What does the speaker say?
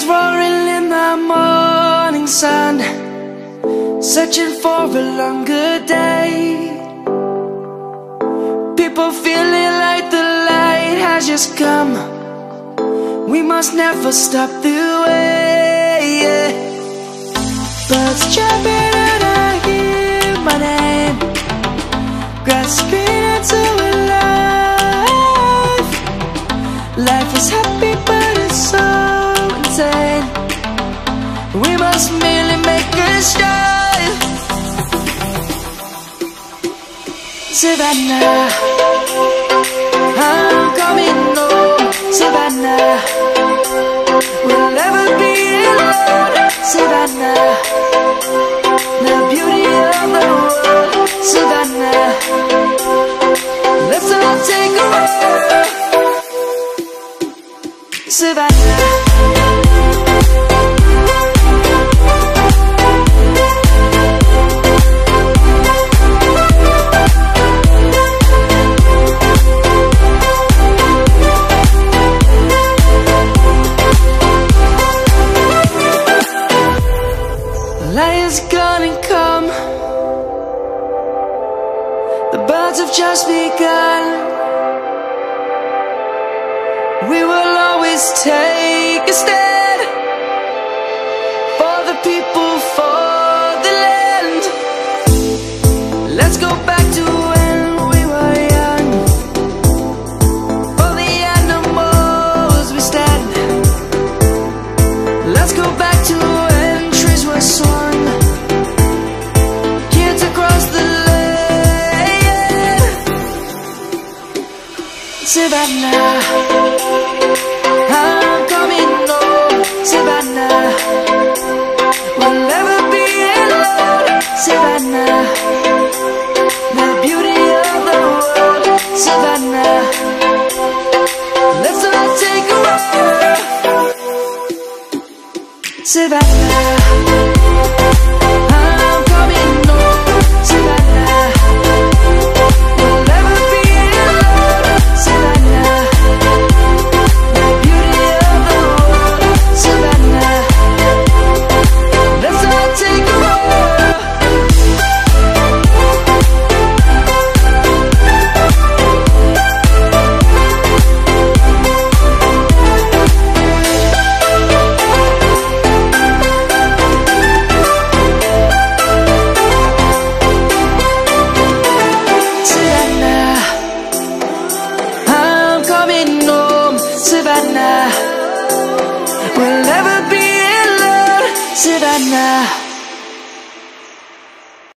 roaring in the morning sun, searching for a longer day. People feeling like the light has just come. We must never stop the way, yeah. Birds chirping and I hear my name, grasping into a life. Life is happy but it's so insane. We must merely make a start. Savannah, I'm coming home. Savannah, we'll never be alone. Savannah, the beauty of the world. Savannah, let's all take a walk. Savannah, light is gonna come. The birds have just begun. We will always take a stand for the people, for the land. Let's go back to when we were young. For the animals we stand. Let's go back to when trees were swung, kids across the land. Savannah, I'm coming home. Savannah, we'll never be alone. Savannah, the beauty of the world. Savannah, let's all take a walk. Savannah, I'm coming home. Savannah, we'll never be alone. Savannah, the beauty of the world. Savannah, let's all take a walk. Savannah, I'm coming home. Savannah, we'll never be alone. Savannah.